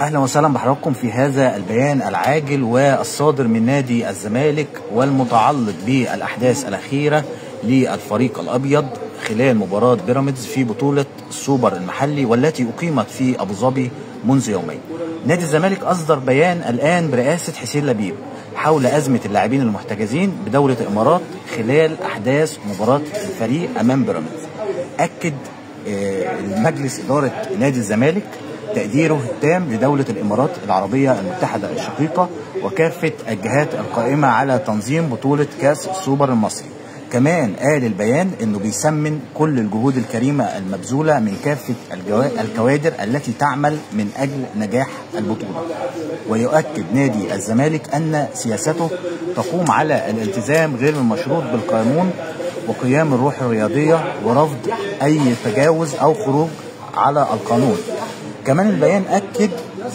اهلا وسهلا بحضراتكم في هذا البيان العاجل والصادر من نادي الزمالك والمتعلق بالاحداث الاخيره للفريق الابيض خلال مباراه بيراميدز في بطوله السوبر المحلي والتي اقيمت في ابو ظبي منذ يومين. نادي الزمالك اصدر بيان الان برئاسه حسين لبيب حول ازمه اللاعبين المحتجزين بدوله الامارات خلال احداث مباراه الفريق امام بيراميدز. اكد مجلس اداره نادي الزمالك تقديره التام لدولة الإمارات العربية المتحدة الشقيقة وكافة الجهات القائمة على تنظيم بطولة كأس السوبر المصري. كمان قال البيان أنه بيسمن كل الجهود الكريمة المبذولة من كافة الكوادر التي تعمل من أجل نجاح البطولة. ويؤكد نادي الزمالك أن سياسته تقوم على الالتزام غير المشروط بالقانون وقيام الروح الرياضية ورفض أي تجاوز أو خروج على القانون. كمان البيان أكد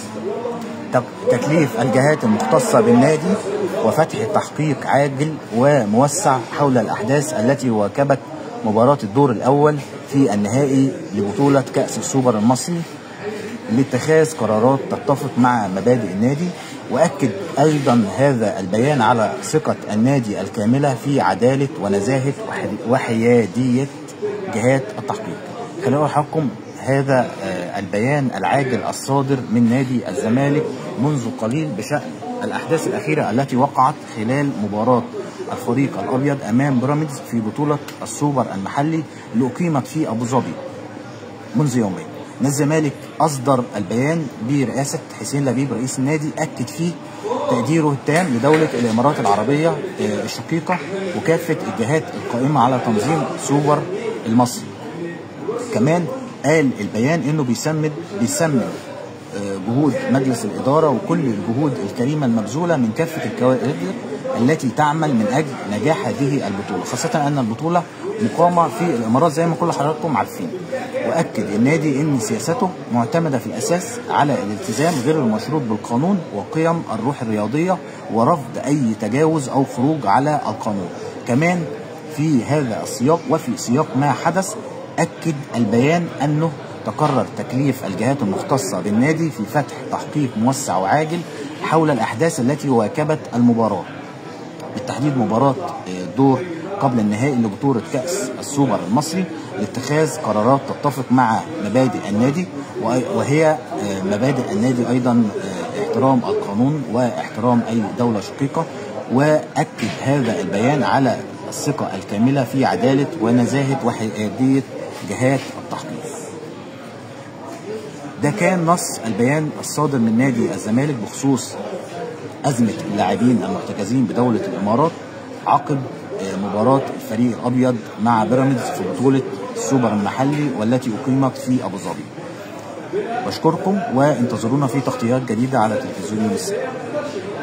تكليف الجهات المختصة بالنادي وفتح تحقيق عاجل وموسع حول الأحداث التي واكبت مباراة الدور الأول في النهائي لبطولة كأس السوبر المصري لاتخاذ قرارات تتفق مع مبادئ النادي. وأكد أيضا هذا البيان على ثقة النادي الكاملة في عدالة ونزاهة وحيادية جهات التحقيق. خلينا أحكم هذا البيان العاجل الصادر من نادي الزمالك منذ قليل بشأن الأحداث الأخيرة التي وقعت خلال مباراة الفريق الأبيض أمام بيراميدز في بطولة السوبر المحلي اللي أقيمت في أبو ظبي منذ يومين. نادي الزمالك أصدر البيان برئاسة حسين لبيب رئيس النادي أكد فيه تقديره التام لدولة الإمارات العربية الشقيقة وكافة الجهات القائمة على تنظيم سوبر المصري. كمان قال البيان انه بيسمن جهود مجلس الاداره وكل الجهود الكريمه المبذوله من كافه الكوادر التي تعمل من اجل نجاح هذه البطوله، خاصه ان البطوله مقامه في الامارات زي ما كل حضراتكم عارفين. واكد النادي ان سياسته معتمده في الاساس على الالتزام غير المشروط بالقانون وقيم الروح الرياضيه ورفض اي تجاوز او خروج على القانون. كمان في هذا السياق وفي سياق ما حدث أكد البيان أنه تقرر تكليف الجهات المختصة بالنادي في فتح تحقيق موسع وعاجل حول الأحداث التي واكبت المباراة، بالتحديد مباراة دور قبل النهائي لبطولة كأس السوبر المصري لاتخاذ قرارات تتفق مع مبادئ النادي، وهي مبادئ النادي أيضا احترام القانون واحترام أي دولة شقيقة. وأكد هذا البيان على الثقة الكاملة في عدالة ونزاهة وحيادية جهات التحقيق. ده كان نص البيان الصادر من نادي الزمالك بخصوص أزمة اللاعبين المحتجزين بدولة الإمارات عقب مباراة الفريق الأبيض مع بيراميدز في بطولة السوبر المحلي والتي أقيمت في أبو ظبي. بشكركم وانتظرونا في تغطيات جديدة على تلفزيون مصر.